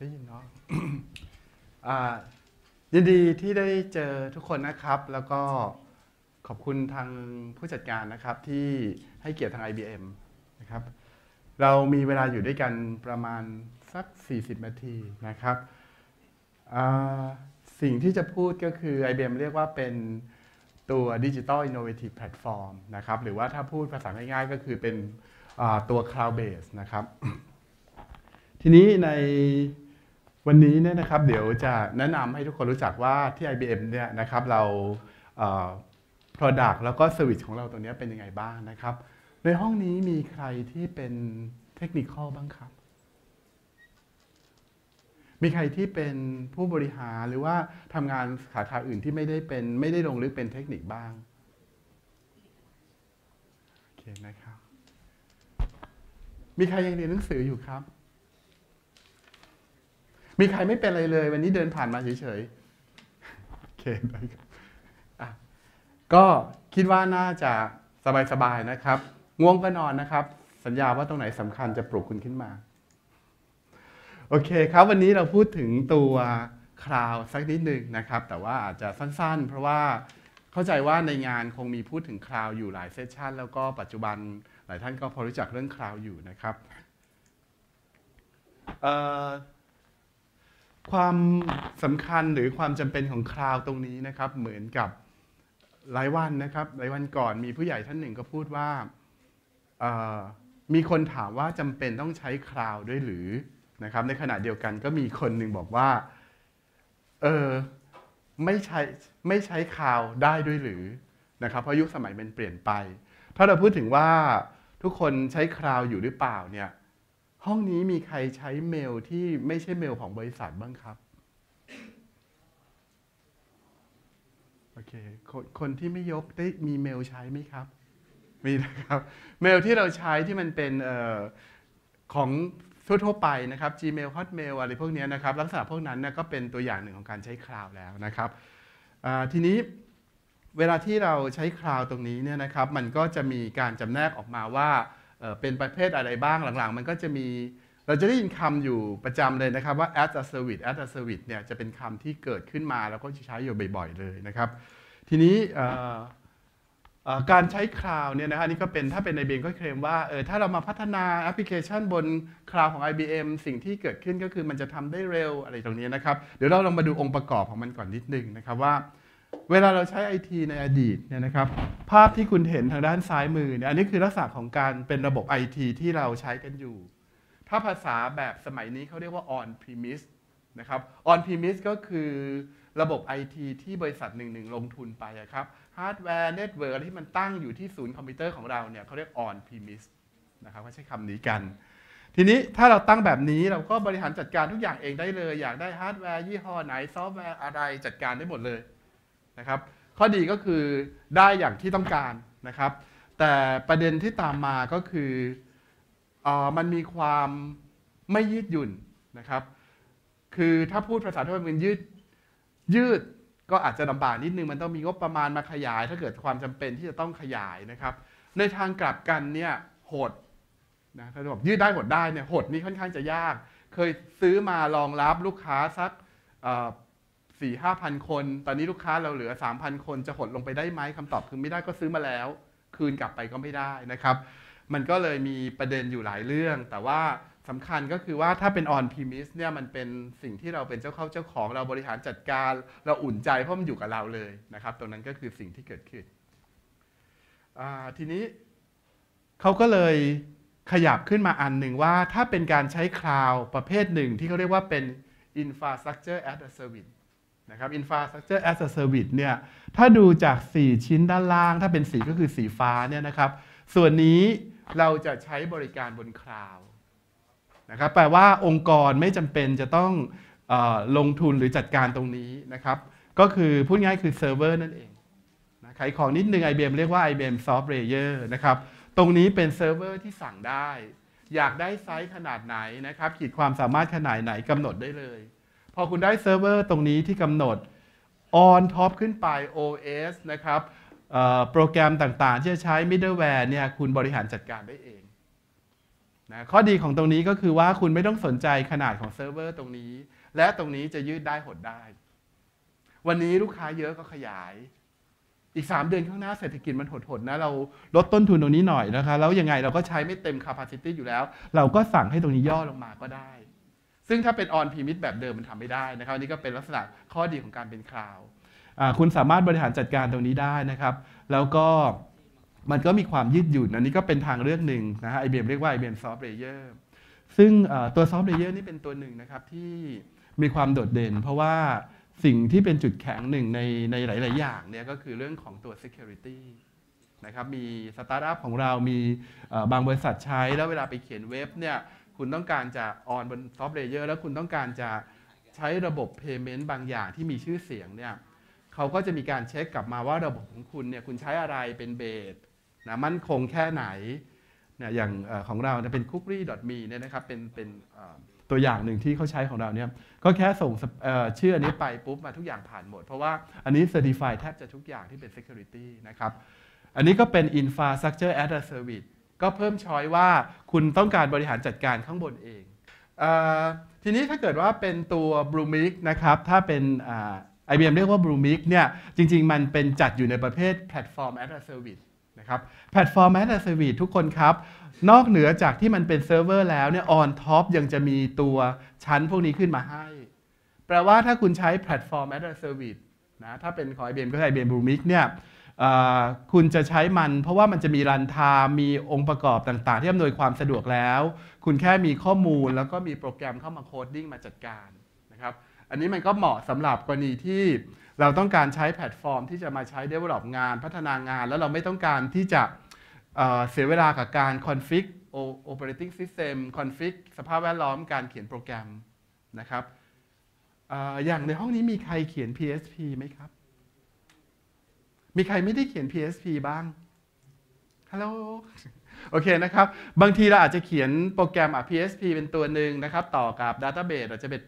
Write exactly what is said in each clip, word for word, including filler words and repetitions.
ได้ยินเนาะ ยินดีที่ได้เจอทุกคนนะครับแล้วก็ขอบคุณทางผู้จัดการนะครับที่ให้เกียรติทาง ไอ บี เอ็ม นะครับเรามีเวลาอยู่ด้วยกันประมาณสักสี่สิบนาทีนะครับสิ่งที่จะพูดก็คือ ไอ บี เอ็ม เรียกว่าเป็นตัว Digital Innovative Platform นะครับหรือว่าถ้าพูดภาษาง่ายๆก็คือเป็นตัว Cloud Base นะครับทีนี้ในวันนี้เนี่ยนะครับเดี๋ยวจะแนะนำให้ทุกคนรู้จักว่าที่ ไอ บี เอ็ม เนี่ยนะครับเรา Product แล้วก็ Service ของเราตัวนี้เป็นยังไงบ้างนะครับในห้องนี้มีใครที่เป็นเทคนิคอลบ้างครับมีใครที่เป็นผู้บริหารหรือว่าทำงานสาขาอื่นที่ไม่ได้เป็นไม่ได้ลงลึกเป็นเทคนิคบ้างโอเคนะครับมีใครยังเรียนหนังสืออยู่ครับมีใครไม่เป็นอะไรเลยวันนี้เดินผ่านมาเฉยๆโอเคได้ครับอ่ะก็คิดว่าน่าจะสบายๆนะครับง่วงก็นอนนะครับสัญญาว่าตรงไหนสำคัญจะปลุกคุณขึ้นมาโอเคครับวันนี้เราพูดถึงตัวคลาวด์สักนิดหนึ่งนะครับแต่ว่าอาจจะสั้นๆเพราะว่าเข้าใจว่าในงานคงมีพูดถึงคลาวด์อยู่หลายเซสชันแล้วก็ปัจจุบันหลายท่านก็พอรู้จักเรื่องคลาวด์อยู่นะครับความสำคัญหรือความจำเป็นของคลาวด์ตรงนี้นะครับเหมือนกับหลายวันนะครับหลายวันก่อนมีผู้ใหญ่ท่านหนึ่งก็พูดว่ามีคนถามว่าจำเป็นต้องใช้คลาวด์ด้วยหรือนะครับในขณะเดียวกันก็มีคนหนึ่งบอกว่าเออไม่ใช้ไม่ใช้คลาวด์ได้ด้วยหรือนะครับเพราะยุคสมัยมันเปลี่ยนไปถ้าเราพูดถึงว่าทุกคนใช้คลาวด์อยู่หรือเปล่าเนี่ยห้องนี้มีใครใช้เมลที่ไม่ใช่เมลของบริษัทบ้างครับโอเค คน คนที่ไม่ยกได้มีเมลใช้ไหมครับมีนะครับเมลที่เราใช้ที่มันเป็นเอ่อของทั่วๆไปนะครับ Gmail Hotmail อะไรพวกนี้นะครับลักษณะพวกนั้นนะก็เป็นตัวอย่างหนึ่งของการใช้คลาวด์แล้วนะครับทีนี้เวลาที่เราใช้คลาวด์ตรงนี้เนี่ยนะครับมันก็จะมีการจำแนกออกมาว่าเป็นประเภทอะไรบ้างหลังๆมันก็จะมีเราจะได้ยินคำอยู่ประจำเลยนะครับว่า as a service as a service เนี่ยจะเป็นคำที่เกิดขึ้นมาแล้วก็ใช้อยู่บ่อยๆเลยนะครับทีนี้การใช้คลาวด์เนี่ยนะฮะนี่ก็เป็นถ้าเป็นใน ไอ บี เอ็ม ก็เคลมว่าเออถ้าเรามาพัฒนาแอปพลิเคชันบนคลาวด์ของ ไอ บี เอ็ม สิ่งที่เกิดขึ้นก็คือมันจะทำได้เร็วอะไรตรงนี้นะครับเดี๋ยวเราลองมาดูองค์ประกอบของมันก่อนนิดนึงนะครับว่าเวลาเราใช้ ไอ ที ในอดีตเนี่ยนะครับภาพที่คุณเห็นทางด้านซ้ายมือเนี่ยอันนี้คือลักษณะของการเป็นระบบ ไอ ที ที่เราใช้กันอยู่ถ้าภาษาแบบสมัยนี้เขาเรียกว่า on premise นะครับ on premise ก็คือระบบ ไอ ที ที่บริษัทหนึ่งๆลงทุนไปครับฮาร์ดแวร์เน็ตเวิร์กที่มันตั้งอยู่ที่ศูนย์คอมพิวเตอร์ของเราเนี่ยเขาเรียก on premise นะครับเขาใช้คำนี้กันทีนี้ถ้าเราตั้งแบบนี้เราก็บริหารจัดการทุกอย่างเองได้เลยอยากได้ฮาร์ดแวร์ยี่ห้อไหนซอฟต์แวร์อะไรจัดการได้หมดเลยนะครับข้อดีก็คือได้อย่างที่ต้องการนะครับแต่ประเด็นที่ตามมาก็คือเอ่อมันมีความไม่ยืดหยุ่นนะครับคือถ้าพูดภาษาทั่วไปมันยืดยืดก็อาจจะลำบากนิดนึงมันต้องมีงบประมาณมาขยายถ้าเกิดความจำเป็นที่จะต้องขยายนะครับในทางกลับกันเนี่ยหดนะถ้าบอกยืดได้หดได้เนี่ยหดนี่ค่อนข้างจะยากเคยซื้อมารองรับลูกค้าสักสี่ห้าพันคนตอนนี้ลูกค้าเราเหลือ สามพัน คนจะหดลงไปได้ไหมคำตอบคือไม่ได้ก็ซื้อมาแล้วคืนกลับไปก็ไม่ได้นะครับมันก็เลยมีประเด็นอยู่หลายเรื่องแต่ว่าสำคัญก็คือว่าถ้าเป็น on premise เนี่ยมันเป็นสิ่งที่เราเป็นเจ้าเข้าเจ้าของเราบริหารจัดการเราอุ่นใจเพราะมันอยู่กับเราเลยนะครับตรงนั้นก็คือสิ่งที่เกิดขึ้นทีนี้เขาก็เลยขยับขึ้นมาอันหนึ่งว่าถ้าเป็นการใช้คลาวด์ประเภทหนึ่งที่เขาเรียกว่าเป็น infrastructure as a service นะครับ infrastructure as a service เนี่ยถ้าดูจากสี่ชิ้นด้านล่างถ้าเป็นสีก็คือสีฟ้าเนี่ยนะครับส่วนนี้เราจะใช้บริการบนคลาวด์นะครับแปลว่าองค์กรไม่จำเป็นจะต้องเอ่อลงทุนหรือจัดการตรงนี้นะครับก็คือพูดง่ายคือเซิร์ฟเวอร์นั่นเองนะขายของนิดนึง ไอ บี เอ็ม เรียกว่า ไอ บี เอ็ม Soft Layer นะครับตรงนี้เป็นเซิร์ฟเวอร์ที่สั่งได้อยากได้ไซส์ขนาดไหนนะครับขีดความสามารถขนาดไหนกำหนดได้เลยพอคุณได้เซิร์ฟเวอร์ตรงนี้ที่กำหนด on top ขึ้นไป โอ เอส นะครับโปรแกรมต่างๆที่จะใช้ middleware เนี่ยคุณบริหารจัดการได้เองนะข้อดีของตรงนี้ก็คือว่าคุณไม่ต้องสนใจขนาดของเซิร์ฟเวอร์ตรงนี้และตรงนี้จะยืดได้หดได้วันนี้ลูกค้าเยอะก็ขยายอีกสามเดือนข้างหน้าเศรษฐกิจมันหดๆนะเราลดต้นทุนตรงนี้หน่อยนะคะแล้วยังไงเราก็ใช้ไม่เต็ม capacity อยู่แล้วเราก็สั่งให้ตรงนี้ย่อลงมาก็ได้ซึ่งถ้าเป็น on premise แบบเดิมมันทำไม่ได้นะครับอันนี้ก็เป็นลักษณะข้อดีของการเป็นคลาวด์คุณสามารถบริหารจัดการตรงนี้ได้นะครับแล้วก็มันก็มีความยืดหยุ่นอันนี้ก็เป็นทางเลือกหนึ่งนะฮะ ไอ บี เอ็ม เรียกว่า ไอ บี เอ็ม Soft Layer ซึ่งตัว Soft Layer นี่เป็นตัวหนึ่งนะครับที่มีความโดดเด่นเพราะว่าสิ่งที่เป็นจุดแข็งหนึ่งในในหลายๆอย่างเนี่ยก็คือเรื่องของตัว security นะครับมีสตาร์ทอัพของเรามีบางบริษัทใช้แล้วเวลาไปเขียนเว็บเนี่ยคุณต้องการจะ on บน Soft Layer แล้วคุณต้องการจะใช้ระบบ payment บางอย่างที่มีชื่อเสียงเนี่ยเขาก็จะมีการเช็คกลับมาว่าระบบของคุณเนี่ยคุณใช้อะไรเป็นเบสนะมั่นคงแค่ไหนเนี่ยอย่างของเราจะเป็น cookie ดอท มี เนี่ยนะครับเป็นเป็นตัวอย่างหนึ่งที่เขาใช้ของเราเนี่ยก็แค่ส่งชื่ออันนี้ไปปุ๊บมาทุกอย่างผ่านหมดเพราะว่าอันนี้ Certify แทบจะทุกอย่างที่เป็น Security นะครับอันนี้ก็เป็น Infrastructure as a Service ก็เพิ่มช้อยว่าคุณต้องการบริหารจัดการข้างบนเองเอทีนี้ถ้าเกิดว่าเป็นตัว Bluemix นะครับถ้าเป็น ไอ บี เอ็ม เรียกว่า Bluemix เนี่ยจริงๆมันเป็นจัดอยู่ในประเภท Platform as a Service นะครับ Platform as a Service ทุกคนครับนอกเหนือจากที่มันเป็นเซิร์ฟเวอร์แล้วเนี่ย on top ยังจะมีตัวชั้นพวกนี้ขึ้นมาให้แปลว่าถ้าคุณใช้ Platform as a Service นะถ้าเป็นของ ไอ บี เอ็ม ก็ ไอ บี เอ็ม Bluemix เนี่ยคุณจะใช้มันเพราะว่ามันจะมีรันไทม์มีองค์ประกอบต่างๆที่อำนวยความสะดวกแล้วคุณแค่มีข้อมูลแล้วก็มีโปรแกรมเข้ามาโคดดิ้งมาจัดการนะครับอันนี้มันก็เหมาะสำหรับกรณีที่เราต้องการใช้แพลตฟอร์มที่จะมาใช้ develop งานพัฒนางานแล้วเราไม่ต้องการที่จะเอ่อเสียเวลากับการ config operating system config สภาพแวดล้อมการเขียนโปรแกรมนะครับเอ่ออย่างในห้องนี้มีใครเขียน พี เอช พี ไหมครับมีใครไม่ได้เขียน พี เอช พี บ้างฮัลโหลโอเคนะครับบางทีเราอาจจะเขียนโปรแกรมอ่ะ พี เอช พี เป็นตัวหนึ่งนะครับต่อกับ Database อาจจะเป็น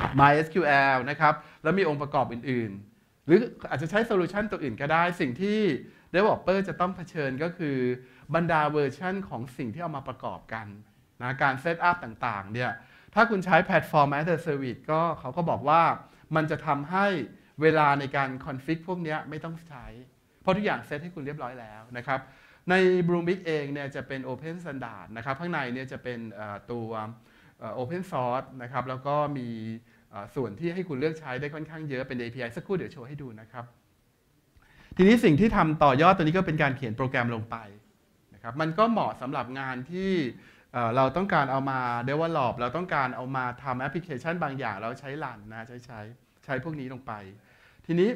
MySQL นะครับแล้วมีองค์ประกอบอื่นๆหรืออาจจะใช้โซลูชันตัวอื่นก็ได้สิ่งที่ Developer จะต้องเผชิญก็คือบรรดาเวอร์ชันของสิ่งที่เอามาประกอบกันนะการเซตอัพต่างๆเนี่ยถ้าคุณใช้ Platform as a Service ก็เขาก็บอกว่ามันจะทำให้เวลาในการคอนฟิกพวกนี้ไม่ต้องใช้เพราะทุกอย่างเซตให้คุณเรียบร้อยแล้วนะครับใน Bluemix เองเนี่ยจะเป็น Open Standard นะครับข้างในเนี่ยจะเป็นตัว Open Source นะครับแล้วก็มีส่วนที่ให้คุณเลือกใช้ได้ค่อนข้างเยอะเป็น เอ พี ไอ สักครู่เดี๋ยวโชว์ให้ดูนะครับทีนี้สิ่งที่ทำต่อยอดตัวนี้ก็เป็นการเขียนโปรแกรมลงไปนะครับมันก็เหมาะสำหรับงานที่เราต้องการเอามา develop เราต้องการเอามาทำแอปพลิเคชันบางอย่างเราใช้รันนะใช้ใช้ใช้พวกนี้ลงไปทีนี้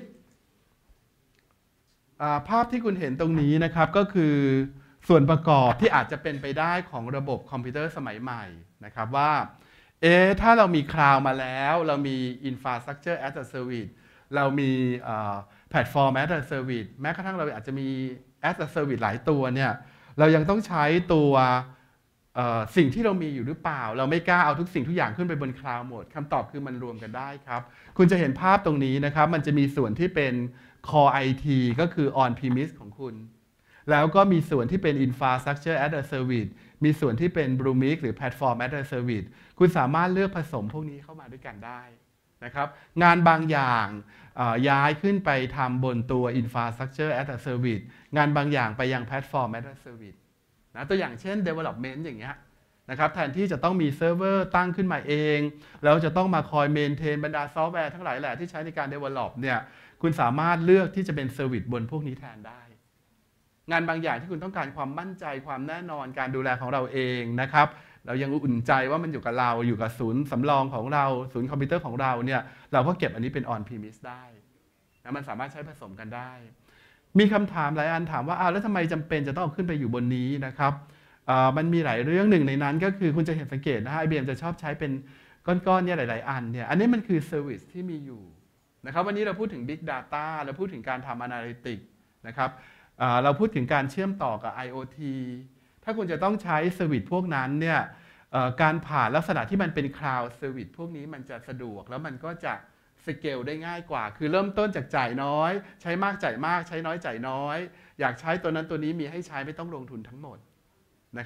ภาพที่คุณเห็นตรงนี้นะครับก็คือส่วนประกอบที่อาจจะเป็นไปได้ของระบบคอมพิวเตอร์สมัยใหม่นะครับว่าเอ๊ะถ้าเรามีคลาวด์มาแล้วเรามี Infrastructure as a Service เรามีแพลตฟอร์ม as a Service แม้กระทั่งเราอาจจะมี as a Service หลายตัวเนี่ยเรายังต้องใช้ตัวสิ่งที่เรามีอยู่หรือเปล่าเราไม่กล้าเอาทุกสิ่งทุกอย่างขึ้นไปบนคลาวด์หมดคำตอบคือมันรวมกันได้ครับคุณจะเห็นภาพตรงนี้นะครับมันจะมีส่วนที่เป็น Core ไอ ที ก็คือ On Premise ของคุณแล้วก็มีส่วนที่เป็น Infrastructure as a Service มีส่วนที่เป็น Bluemix หรือ Platform as a Service คุณสามารถเลือกผสมพวกนี้เข้ามาด้วยกันได้นะครับงานบางอย่างย้ายขึ้นไปทำบนตัว Infrastructure as a Service งานบางอย่างไปยัง Platform as a Service นะตัวอย่างเช่น Development อย่างเงี้ยนะครับแทนที่จะต้องมีเซิร์ฟเวอร์ตั้งขึ้นมาเองแล้วจะต้องมาคอยเมนเทนบรรดาซอฟต์แวร์ทั้งหลายแหละที่ใช้ในการ Develop เนี่ยคุณสามารถเลือกที่จะเป็นเซอร์วิสบนพวกนี้แทนได้งานบางอย่างที่คุณต้องการความมั่นใจความแน่นอนการดูแลของเราเองนะครับเรายังอุ่นใจว่ามันอยู่กับเราอยู่กับศูนย์สำรองของเราศูนย์คอมพิวเตอร์ของเราเนี่ยเราก็เก็บอันนี้เป็น on premise ได้นะมันสามารถใช้ผสมกันได้มีคำถามหลายอันถามว่าอ้าวแล้วทำไมจำเป็นจะต้องเอาขึ้นไปอยู่บนนี้นะครับมันมีหลายเรื่องหนึ่งในนั้นก็คือคุณจะเห็นสังเกตนะฮะ ไอ บี เอ็ม จะชอบใช้เป็นก้อนๆเนี่ยหลายๆอันเนี่ยอันนี้มันคือเซอร์วิสที่มีอยู่นะครับวันนี้เราพูดถึง Big Data เราพูดถึงการทำ Analytics นะครับเราพูดถึงการเชื่อมต่อกับ ไอ โอ ที ถ้าคุณจะต้องใช้เซอร์วิสพวกนั้นเนี่ยการผ่านลักษณะที่มันเป็น Cloud Service พวกนี้มันจะสะดวกแล้วมันก็จะสเกลได้ง่ายกว่าคือเริ่มต้นจากจ่ายน้อยใช้มากจ่ายมากใช้น้อยจ่ายน้อยอยากใช้ตัวนั้นตัวนี้มีให้ใช้ไม่ต้องลงทุนทั้งหมดนะครับ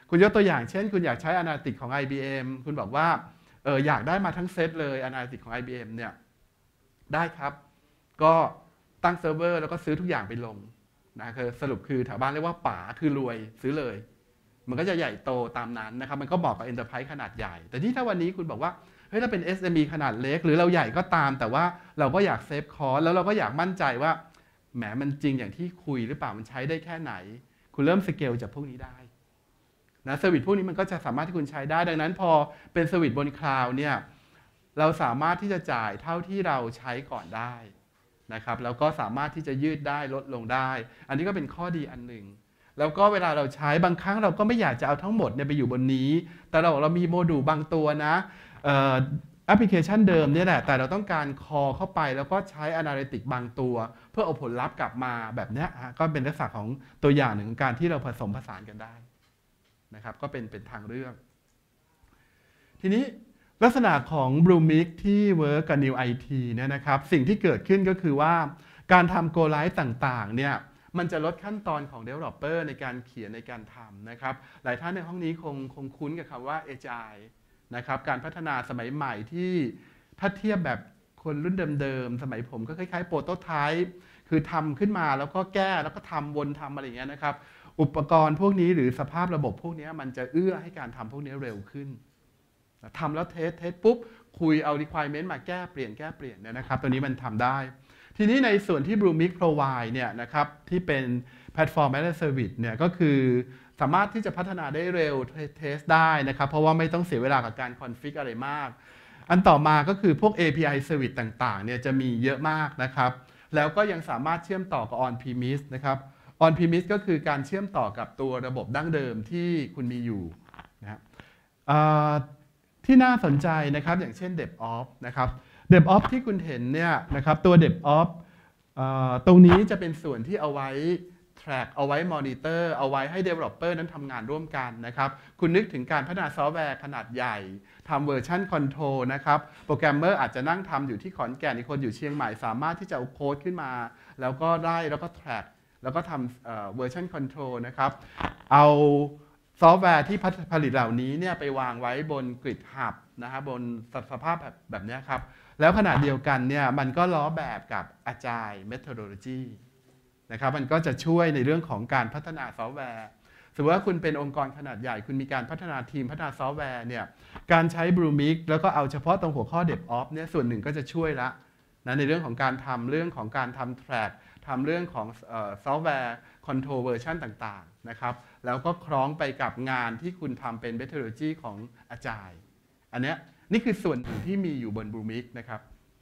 คุณยกตัวอย่างเช่นคุณอยากใช้ Analytics ของ ไอ บี เอ็ม คุณบอกว่าเอออยากได้มาทั้งเซตเลย Analytics ของ ไอ บี เอ็ม เนี่ยได้ครับก็ตั้งเซิร์ฟเวอร์แล้วก็ซื้อทุกอย่างไปลงนะคือสรุปคือแถวบ้านเรียกว่าป๋าคือรวยซื้อเลยมันก็จะใหญ่โตตามนั้นนะครับมันก็เหมาะกับ Enterprise ขนาดใหญ่แต่ที่ถ้าวันนี้คุณบอกว่าเฮ้ยเราเป็น เอส เอ็ม อี ขนาดเล็กหรือเราใหญ่ก็ตามแต่ว่าเราก็อยากเซฟคอสแล้วเราก็อยากมั่นใจว่าแหมมันจริงอย่างที่คุยหรือเปล่ามันใช้ได้แค่ไหนคุณเริ่มสเกลจากพวกนี้ได้นะเซอร์วิสพวกนี้มันก็จะสามารถที่คุณใช้ได้ดังนั้นพอเป็นเซอร์วิสบนคลาวด์เนี่ยเราสามารถที่จะจ่ายเท่าที่เราใช้ก่อนได้นะครับแล้วก็สามารถที่จะยืดได้ลดลงได้อันนี้ก็เป็นข้อดีอันหนึ่งแล้วก็เวลาเราใช้บางครั้งเราก็ไม่อยากจะเอาทั้งหมดเนี่ยไปอยู่บนนี้แต่เราเรามีโมดูลบางตัวนะแอปพลิเคชันเดิมเนี่ยแหละแต่เราต้องการคอเข้าไปแล้วก็ใช้ Analytics บางตัวเพื่อเอาผลลัพธ์กลับมาแบบนี้ก็เป็นลักษณะของตัวอย่างหนึ่งของการที่เราผสมผสานกันได้นะครับก็เป็นเป็นทางเลือกทีนี้ลักษณะของ Bluemix ที่เวิร์กกับ New ไอ ที เนี่ยนะครับสิ่งที่เกิดขึ้นก็คือว่าการทำ Go Live ต่างๆเนี่ยมันจะลดขั้นตอนของ Developer ในการเขียนในการทำนะครับหลายท่านในห้องนี้คงคงคุ้นกับคำว่า Agile นะครับการพัฒนาสมัยใหม่ที่ถ้าเทียบแบบคนรุ่นเดิมๆสมัยผมก็คล้ายๆ Prototype คือทำขึ้นมาแล้วก็แก้แล้วก็ทำวนทำอะไรอย่างเงี้ยนะครับอุปกรณ์พวกนี้หรือสภาพระบบพวกนี้มันจะเอื้อให้การทำพวกนี้เร็วขึ้นทำแล้วเทสเทสปุ๊บคุยเอา requirement มาแก้เปลี่ยนแก้เปลี่ยนเนี่ยนะครับตัวนี้มันทำได้ทีนี้ในส่วนที่ Bluemix provide เนี่ยนะครับที่เป็น platform as a service เนี่ยก็คือสามารถที่จะพัฒนาได้เร็วเทสได้นะครับเพราะว่าไม่ต้องเสียเวลากับการ config อะไรมากอันต่อมาก็คือพวก เอ พี ไอ service ต่างๆเนี่ยจะมีเยอะมากนะครับแล้วก็ยังสามารถเชื่อมต่อกับ on premise นะครับ on premise ก็คือการเชื่อมต่อกับตัวระบบดั้งเดิมที่คุณมีอยู่นะครับที่น่าสนใจนะครับอย่างเช่น DevOps นะครับ DevOps ที่คุณเห็นเนี่ยนะครับตัว DevOps ตรงนี้จะเป็นส่วนที่เอาไว้ track เอาไว้ monitor เอาไว้ให้ developer นั้นทำงานร่วมกันนะครับคุณนึกถึงการพัฒนาซอฟต์แวร์ขนาดใหญ่ทำ version control นะครับโปรแกรมเมอร์อาจจะนั่งทำอยู่ที่ขอนแก่นอีกคนอยู่เชียงใหม่สามารถที่จะเอาโค้ดขึ้นมาแล้วก็ได้แล้วก็ track แล้วก็ทำ version control นะครับเอาซอฟต์แวร์ที่ผลิตเหล่านี้เนี่ยไปวางไว้บน GitHub นะครับบนสภาพแบบแบบนี้ครับแล้วขณะเดียวกันเนี่ยมันก็ล้อแบบกับ Agile Methodology นะครับมันก็จะช่วยในเรื่องของการพัฒนาซอฟต์แวร์สมมติว่าคุณเป็นองค์กรขนาดใหญ่คุณมีการพัฒนาทีมพัฒนาซอฟต์แวร์เนี่ยการใช้ Bluemix แล้วก็เอาเฉพาะตรงหัวข้อ DevOps เนี่ยส่วนหนึ่งก็จะช่วยละนะในเรื่องของการทำเรื่องของการทำ track ทำเรื่องของซอฟต์แวร์ control version ต่างๆนะครับแล้วก็คล้องไปกับงานที่คุณทำเป็น methodology ของ Agile อันเนี้ยนี่คือส่วนหนึ่งที่มีอยู่บน Bluemix นะครับ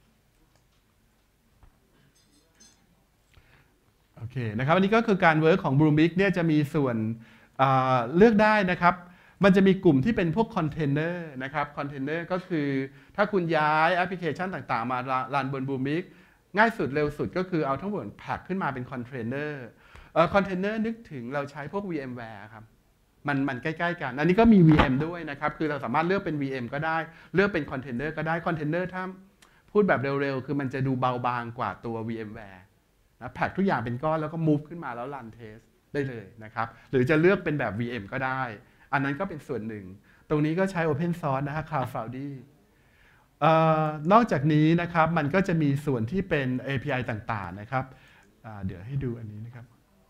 โอเคนะครับอันนี้ก็คือการเวิร์กของ Bluemix เนี่ยจะมีส่วนเลือกได้นะครับมันจะมีกลุ่มที่เป็นพวกคอนเทนเนอร์นะครับคอนเทนเนอร์ก็คือถ้าคุณย้ายแอปพลิเคชันต่างๆมารันบน Bluemix ง่ายสุดเร็วสุดก็คือเอาทั้งหมดแพ็คขึ้นมาเป็นคอนเทนเนอร์คอนเทนเนอร์นึกถึงเราใช้พวก VMware ครับมันมันใกล้ๆกันอันนี้ก็มี วี เอ็ม ด้วยนะครับคือเราสามารถเลือกเป็น วี เอ็ม ก็ได้เลือกเป็นคอนเทนเนอร์ก็ได้คอนเทนเนอร์ถ้าพูดแบบเร็วๆคือมันจะดูเบาบางกว่าตัว VMware นะแพ็คทุกอย่างเป็นก้อนแล้วก็ move ขึ้นมาแล้วรันเทสได้เลยนะครับหรือจะเลือกเป็นแบบ วี เอ็ม ก็ได้อันนั้นก็เป็นส่วนหนึ่งตรงนี้ก็ใช้ Open Source นะฮะ Cloudfoundry นอกจากนี้นะครับมันก็จะมีส่วนที่เป็น เอ พี ไอ ต่างๆนะครับเดี๋ยวให้ดูอันนี้นะครับ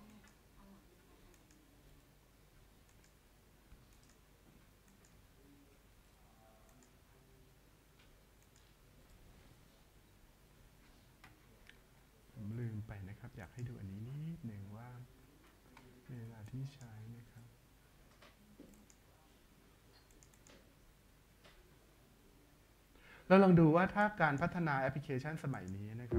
ผมลืมไปนะครับอยากให้ดูอันนี้นิดหนึ่งว่าเวลาที่ใช้นะครับเราลองดูว่าถ้าการพัฒนาแอปพลิเคชันสมัยนี้นะครับ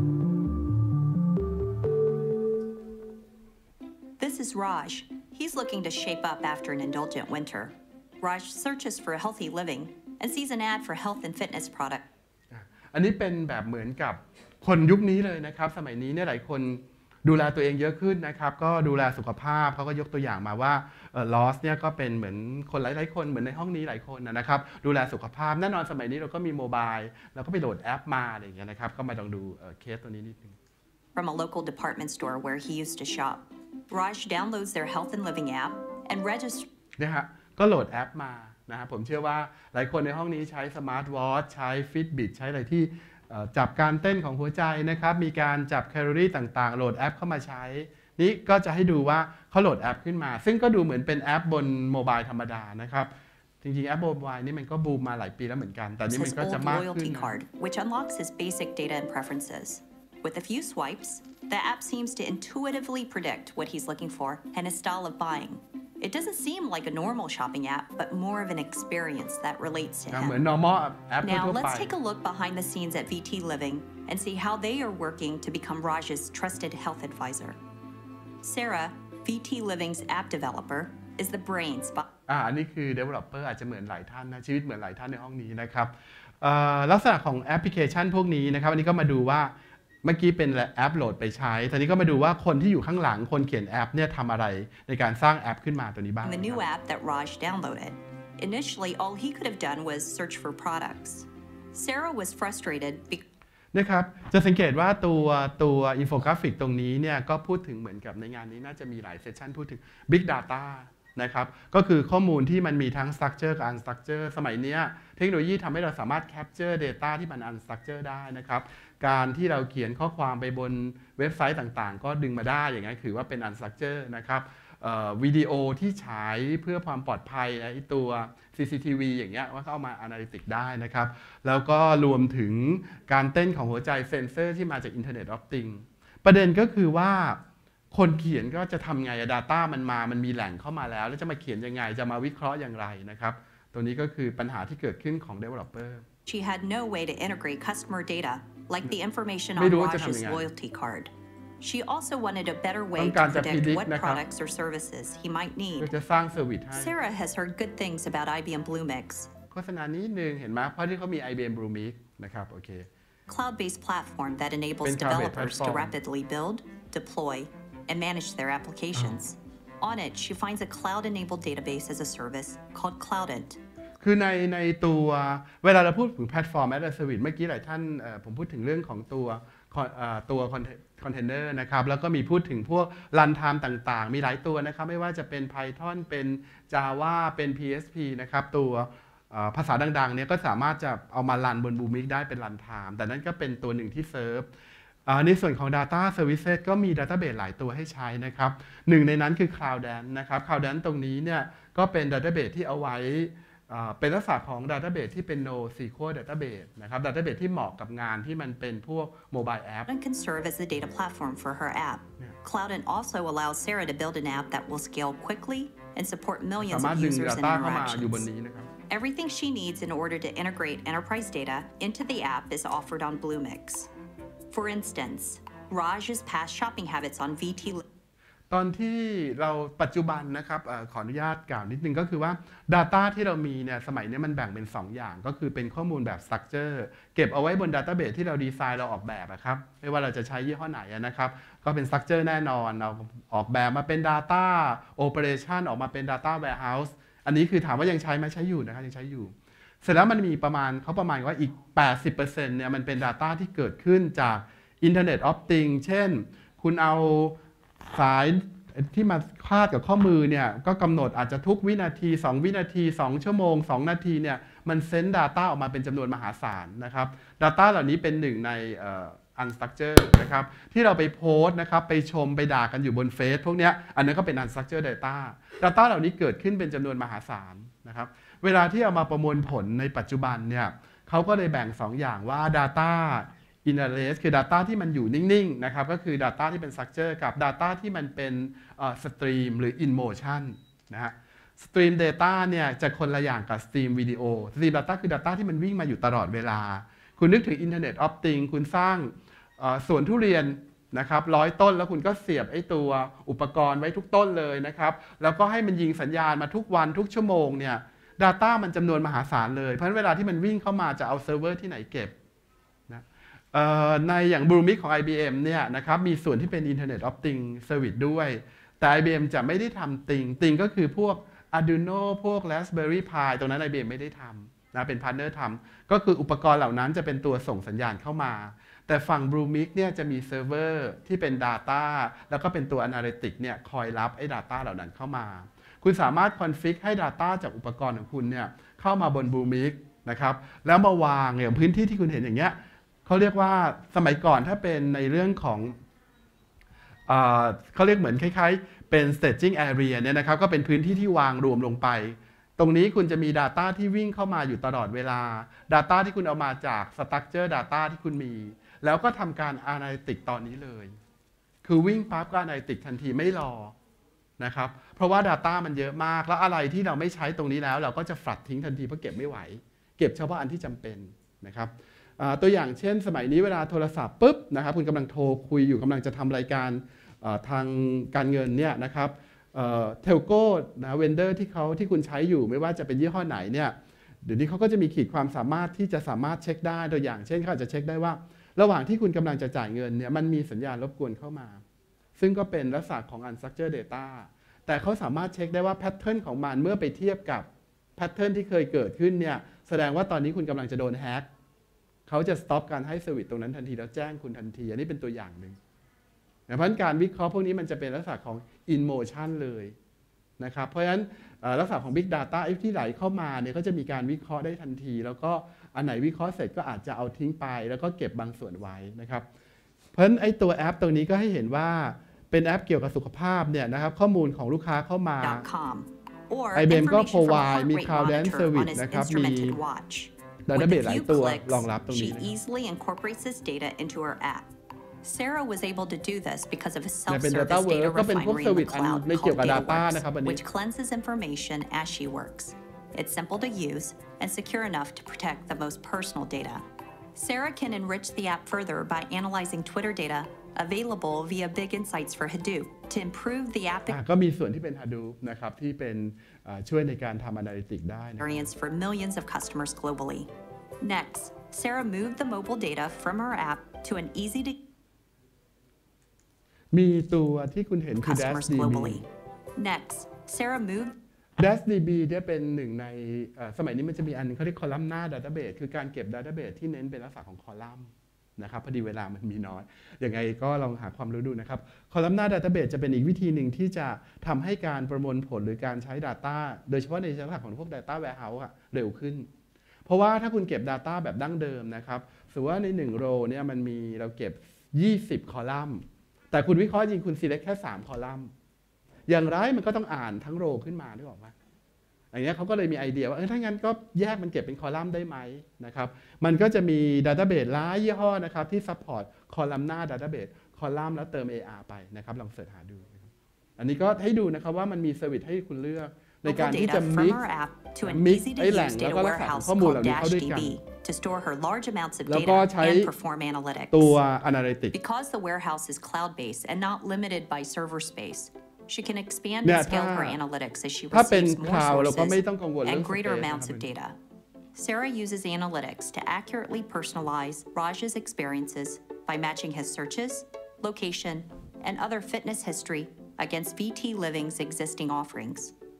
This is Raj. He's looking to shape up after an indulgent winter. Raj searches for a healthy living and sees an ad for health and fitness product. อันนี้เป็นแบบเหมือนกับคนยุคนี้เลยนะครับสมัยนี้เนี่ยหลายคนดูแลตัวเองเยอะขึ้นนะครับก็ดูแลสุขภาพเขาก็ยกตัวอย่างมาว่าลอสเนี่ยก็เป็นเหมือนคนหลายๆคนเหมือนในห้องนี้หลายคนนะครับดูแลสุขภาพแน่นอนสมัยนี้เราก็มีโมบายเราก็ไปโหลดแอปมาอะไรอย่างเงี้ยนะครับก็มาลองดูเคสตัวนี้นิดนึง From a local department store where he used to shop, Raj downloads their health and living app and registers นะฮะก็โหลดแอปมานะฮะผมเชื่อว่าหลายคนในห้องนี้ใช้สมาร์ทวอทช์ใช้ Fitbit ใช้อะไรที่จับการเต้นของหัวใจนะครับมีการจับแคลอรี่ต่างๆโหลดแอปเข้ามาใช้นี้ก็จะให้ดูว่าเขาโหลดแอปขึ้นมาซึ่งก็ดูเหมือนเป็นแอปบนโมบายธรรมดานะครับจริงๆแอปโมบายนี่มันก็บูมมาหลายปีแล้วเหมือนกันแต่นี่มันก็จะมากขึ้น card, which unlocks his basic data and preferences. With a few swipes, the app seems to intuitively predict what he's looking for and his style of buying. It doesn't seem like a normal shopping app, but more of an experience that relates to เหมือน him. normal แอป Now ทั่วไป let's take a look behind the scenes at V T Living and see how they are working to become Raj's trusted health advisor. Sarah, V T Living's app developer, is the brains behind อ่าอันนี้คือ developer อาจจะเหมือนหลายท่านนะชีวิตเหมือนหลายท่านในห้องนี้นะครับลักษณะของแอปพลิเคชันพวกนี้นะครับอันนี้ก็มาดูว่าเมื่อกี้เป็นแอปโหลดไปใช้ตอนนี้ก็มาดูว่าคนที่อยู่ข้างหลังคนเขียนแอปเนี่ยทำอะไรในการสร้างแอปขึ้นมาตัวนี้บ้าง the new app that Raj downloaded. Initially, all he could have done was search for products. Sarah was frustrated because นะครับจะสังเกตว่าตัวตัวอินโฟกราฟิกตรงนี้เนี่ยก็พูดถึงเหมือนกับในงานนี้น่าจะมีหลายเซสชันพูดถึง Big Data นะครับก็คือข้อมูลที่มันมีทั้ง Structure กับ Unstructure สมัยนี้เทคโนโลยีทำให้เราสามารถ Capture Data ที่มัน Unstructure ได้นะครับการที่เราเขียนข้อความไปบนเว็บไซต์ต่างๆก็ดึงมาได้อย่างนี้ถือว่าเป็น Unstructure นะครับวิดีโอที่ฉายเพื่อความปลอดภัยไอ้ตัว ซี ซี ที วี อย่างเงี้ยว่าเข้ามา Analytics ได้นะครับแล้วก็รวมถึงการเต้นของหัวใจเซนเซอร์ที่มาจาก Internet of Things ประเด็นก็คือว่าคนเขียนก็จะทำไง Data มันมามันมีแหล่งเข้ามาแล้วแล้วจะมาเขียนยังไงจะมาวิเคราะห์อย่างไรนะครับตัวนี้ก็คือปัญหาที่เกิดขึ้นของ Developer she had no way to integrate customer data like the information on ไม่รู้ว่าจะทำยั Raj's งไง loyalty card. She also wanted a better ต้ way อง to การจะ predict predict what นะครับ products or services he might เพื่อ need. จะสร้างเซอร์วิสให้ Sarah has heard good things about I B M Bluemix, โฆษณานี้นึงเห็นไหมเพราะที่เขามี ไอ บี เอ็ม Bluemix นะครับโอเค a cloud-based platform that enables เป็น cloud-based developers to platform rapidly build, deploy, and manage their applications. On it, she finds a cloud-enabled database as a service called Cloudant. คือในในตัวเวลาเราพูดถึงแพลตฟอร์ม as a service เมื่อกี้หลายท่านผมพูดถึงเรื่องของตัวตัวคอนเทนเนอร์นะครับแล้วก็มีพูดถึงพวกรันไทม์ต่างๆมีหลายตัวนะครับไม่ว่าจะเป็น Python เป็น Java เป็น พี เอช พี นะครับตัวภาษาดังๆเนี่ยก็สามารถจะเอามารันบน Bluemix ได้เป็นรันไทม์แต่นั่นก็เป็นตัวหนึ่งที่เซิร์ฟในส่วนของ Data Services ก็มี Database หลายตัวให้ใช้นะครับหนึ่งในนั้นคือ Cloudant นะครับ Cloudant ตรงนี้เนี่ยก็เป็น Database ที่เอาไว้เป็นลักษณะของ Database ที่เป็น NoSQL Database นะครับ Database ที่เหมาะกับงานที่มันเป็นพวก Mobile App Cloudant can serve as the data platform for her app. Cloudant also allows Sarah to build an app that will scale quickly and support สา millions มารถ of ดึง users and Data เข้ามาอยู่บน interactions. นี้นะครับ Everything she needs in order to integrate enterprise data into the app is offered on Bluemix. For instance, Raj's past shopping habits on V T ตอนที่เราปัจจุบันนะครับอขออนุญาตกล่าวนิดนึงก็คือว่า Data ที่เรามีเนี่ยสมัยนี้มันแบ่งเป็นสองอย่างก็คือเป็นข้อมูลแบบ Structure เก็บเอาไว้บน Database ที่เราดีไซน์เราออกแบบครับไม่ว่าเราจะใช้ยี่ห้อไหนนะครับก็เป็น Structure แน่นอนเราออกแบบมาเป็น Data Operation ออกมาเป็น Data Warehouse อันนี้คือถามว่ายังใช้ไหมใช้อยู่นะครับยังใช้อยู่เสร็จแล้วมันมีประมาณเขาประมาณว่าอีก แปดสิบเปอร์เซ็นต์ เนี่ยมันเป็น Data ที่เกิดขึ้นจาก Internet of Things เช่นคุณเอาสายที่มาคาดกับข้อมือเนี่ยก็กำหนดอาจจะทุกวินาทีสองวินาทีสองชั่วโมงสองนาทีเนี่ยมันเซนด์ Data ออกมาเป็นจำนวนมหาศาลนะครับ Data เหล่านี้เป็นหนึ่งใน Unstructured นะครับที่เราไปโพสต์นะครับไปชมไปด่ากันอยู่บนเฟซพวกนี้อันนั้นก็เป็น Unstructured Data Data เหล่านี้เกิดขึ้นเป็นจำนวนมหาศาลนะครับเวลาที่เอามาประมวลผลในปัจจุบันเนี่ยเขาก็เลยแบ่งสองอย่างว่า Data in arrays คือ Data ที่มันอยู่นิ่งๆนะครับก็คือ Data ที่เป็น Structure กับ Data ที่มันเป็น Stream หรือ In Motion นะฮะ Stream Data เนี่ยจะคนละอย่างกับ Stream Video Stream Data คือ Data ที่มันวิ่งมาอยู่ตลอดเวลาคุณนึกถึง Internet of Things คุณสร้างสวนทุเรียนนะครับร้อยต้นแล้วคุณก็เสียบไอ้ตัวอุปกรณ์ไว้ทุกต้นเลยนะครับแล้วก็ให้มันยิงสัญญาณมาทุกวันทุกชั่วโมงเนี่ย Data มันจำนวนมหาศาลเลยเพราะฉะนั้นเวลาที่มันวิ่งเข้ามาจะเอาเซิร์ฟเวอร์ที่ไหนเก็บในอย่าง Bluemix ของ ไอ บี เอ็ม เนี่ยนะครับมีส่วนที่เป็น Internet of Things Service ด้วยแต่ ไอ บี เอ็ม จะไม่ได้ทำ Thing Thing ก็คือพวก Arduino พวก Raspberry Pi ตรงนั้น ไอ บี เอ็ม ไม่ได้ทำนะเป็นพาร์ทเนอร์ทำก็คืออุปกรณ์เหล่านั้นจะเป็นตัวส่งสัญญาณเข้ามาแต่ฝั่ง Bluemix เนี่ยจะมีเซิร์ฟเวอร์ที่เป็น Data แล้วก็เป็นตัว Analytics เนี่ยคอยรับไอ้ Data เหล่านั้นเข้ามาคุณสามารถคอนฟิกให้ Data จากอุปกรณ์ของคุณเนี่ยเข้ามาบน Bluemix นะครับแล้วมาวางอย่างพื้นที่ที่คุณเห็นอย่างเงี้ยเขาเรียกว่าสมัยก่อนถ้าเป็นในเรื่องของเอ่อเขาเรียกเหมือนคล้ายๆเป็น staging area เนี่ยนะครับก็เป็นพื้นที่ที่วางรวมลงไปตรงนี้คุณจะมี Data ที่วิ่งเข้ามาอยู่ตลอดเวลา Data ที่คุณเอามาจาก Structure Data ที่คุณมีแล้วก็ทำการ Analytic ตอนนี้เลยคือวิ่งปั๊บก็ Analytic ทันทีไม่รอนะครับเพราะว่า Data มันเยอะมากแล้วอะไรที่เราไม่ใช้ตรงนี้แล้วเราก็จะฝัดทิ้งทันทีเพราะเก็บไม่ไหวเก็บเฉพาะอันที่จำเป็นนะครับตัวอย่างเช่นสมัยนี้เวลาโทรศัพท์ปุ๊บนะครับคุณกำลังโทรคุยอยู่กำลังจะทำรายการทางการเงินเนี่ยนะครับเทลโก้นะเวนเดอร์ที่เขาที่คุณใช้อยู่ไม่ว่าจะเป็นยี่ห้อไหนเนี่ยเดี๋ยวนี้เขาก็จะมีขีดความสามารถที่จะสามารถเช็คได้ตัวอย่างเช่นเขาอาจจะเช็คได้ว่าระหว่างที่คุณกำลังจะจ่ายเงินเนี่ยมันมีสัญญาณรบกวนเข้ามาซึ่งก็เป็นลักษณะของ unstructured data แต่เขาสามารถเช็คได้ว่าแพทเทิร์นของมันเมื่อไปเทียบกับแพทเทิร์นที่เคยเกิดขึ้นเนี่ยแสดงว่าตอนนี้คุณกำลังจะโดนแฮกเขาจะ stop การให้เซอร์วิสตรงนั้นทันทีแล้วแจ้งคุณทันทีอันนี้เป็นตัวอย่างหนึ่งเพราะฉะนั้นการวิเคราะห์พวกนี้มันจะเป็นลักษณะของ in motion เลยนะครับเพราะฉะนั้นลักษณะของ Big Data ที่ไหลเข้ามาเนี่ยก็จะมีการวิเคราะห์ได้ทันทีแล้วก็อันไหนวิเคราะห์เสร็จก็อาจจะเอาทิ้งไปแล้วก็เก็บบางส่วนไว้นะครับเพราะฉะนั้นไอ้ตัวแอปตรงนี้ก็ให้เห็นว่าเป็นแอปเกี่ยวกับสุขภาพเนี่ยนะครับข้อมูลของลูกค้าเข้ามา ไอ บี เอ็ม ก็ provide มี Cloud Dance Service นะครับมี database หลายตัวรองรับตรงนี้ Sarah was able to do this because of a เป็น self-service Data Work data ก็เป็นพวก refinery in the service อัน cloud ในเกี่ยว called กับ Data DataWorks, นะครับอันนี้ which cleanses information as she works. It's simple to use and secure enough to protect the most personal data. Sarah can enrich the app further by analyzing Twitter data available via Big Insights for Hadoop to improve the app ก็มีส่วนที่เป็น Hadoop นะครับที่เป็นช่วยในการทำ Analytics ได้ experience for millions of customers globally. Next, Sarah moved the mobile data from her app to an easy to มีตัวที่คุณเห็นคือ customers globally. Next, Sarah moved DashDB เนี่ยเป็นหนึ่งในสมัยนี้มันจะมีอันนึงเขาเรียก Columnar Database คือการเก็บ Database ที่เน้นเป็นลักษณะของคอลัมน์นะครับพอดีเวลามันมีน้อยยังไงก็ลองหาความรู้ดูนะครับ Columnar Database จะเป็นอีกวิธีหนึ่งที่จะทำให้การประมวลผลหรือการใช้ Data โดยเฉพาะในลักษณะของพวก Data Warehouse อะเร็วขึ้นเพราะว่าถ้าคุณเก็บ Data แบบดั้งเดิมนะครับสมมติว่าในหนึ่งโรเนี่ยมันมีเราเก็บยี่สิบคอลัมน์แต่คุณวิเคราะห์จริงคุณ select แค่สามคอลัมน์อย่างไรมันก็ต้องอ่านทั้งโรขึ้นมาได้บอกว่าอย่างนี้เขาก็เลยมีไอเดียว่าเออถ้างั้นก็แยกมันเก็บเป็นคอลัมน์ได้ไหมนะครับมันก็จะมี Database หลายยี่ห้อนะครับที่ support Columnar Database คอลัมน์แล้วเติม เอ อาร์ ไปนะครับลองเสิร์ชหาดูอันนี้ก็ให้ดูนะครับว่ามันมีเซอร์วิสให้คุณเลือกในการที่จะ mix mix ไอ้แหล่งแล้วก็รักษาข้อมูลเหล่านี้เข้าด้วยกัน to store her large amounts of แล้วก็ data ใช้ and perform analytics. ตัว Analytics Because the warehouse is cloud-based and not limited by server space, she can expand เนี่ย and scale ถ้า her analytics as she ถ้าเป็น receives more cloud เราก็ไม่ต้อง sources กังวลเรื่อ and ง greater space amounts of data. Sarah uses analytics to accurately personalize Raj's experiences by matching his searches, location, and other fitness history against V T Living's existing offerings.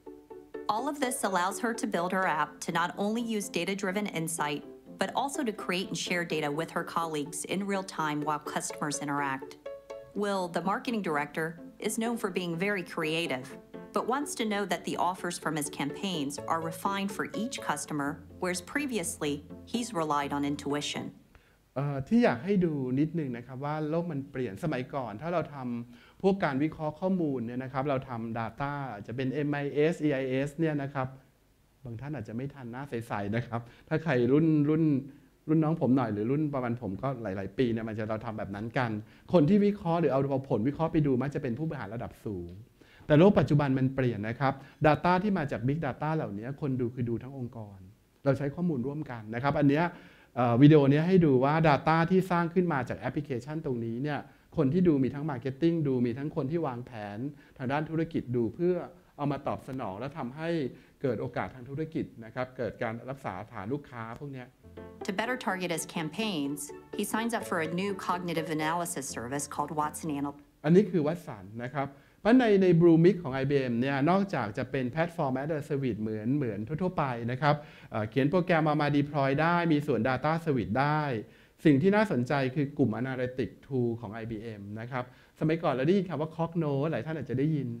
All of this allows her to build her app to not only use data-driven insight, but also to create and share data with her colleagues in real time while customers interact. Will, the marketing director, is known for being very creative, but wants to know that the offers from his campaigns are refined for each customer, whereas previously, he's relied on intuition. ที่อยากให้ดูนิดนึงนะครับว่าโลกมันเปลี่ยนสมัยก่อนถ้าเราทำพวกการวิเคราะห์ข้อมูลเนี่ยนะครับเราทำ Data จะเป็น เอ็ม ไอ เอส อี ไอ เอส เนี่ยนะครับบางท่านอาจจะไม่ทันหน้าใสๆนะครับถ้าใครรุ่นรุ่นรุ่นน้องผมหน่อยหรือรุ่นประมาณผมก็หลายๆปีเนี่ยมันจะเราทำแบบนั้นกันคนที่วิเคราะห์หรือเอาผลวิเคราะห์ไปดูมักจะเป็นผู้บริหารระดับสูงแต่โลกปัจจุบันมันเปลี่ยนนะครับ Data ที่มาจาก Big Data เหล่านี้คนดูคือดูทั้งองค์กรเราใช้ข้อมูลร่วมกันนะครับอันเนี้ยวิดีโอนี้ให้ดูว่า Data ที่สร้างขึ้นมาจากแอปพลิเคชันตรงนี้เนี่ยคนที่ดูมีทั้ง Marketing ดูมีทั้งคนที่วางแผนทางด้านธุรกิจดูเพื่อเอามาตอบสนองและทำให้เกิดโอกาสทางธุรกิจนะครับเกิดการรักษาฐานลูกค้าพวกนี้ To better target his campaigns, he signs up for a new cognitive analysis service called Watson Analytics. อันนี้คือวัตสันนะครับเพราะในใน Bluemix ของ ไอ บี เอ็ม เนี่ยนอกจากจะเป็นแพลตฟอร์ม as a service เหมือนเหมือนทั่วๆไปนะครับเขียนโปรแกรมมามา deploy ได้มีส่วน data service ได้สิ่งที่น่าสนใจคือกลุ่ม analytic tool ของ ไอ บี เอ็ม นะครับสมัยก่อนเราได้ยินคำว่า Cognos หลายท่านอาจจะได้ยิน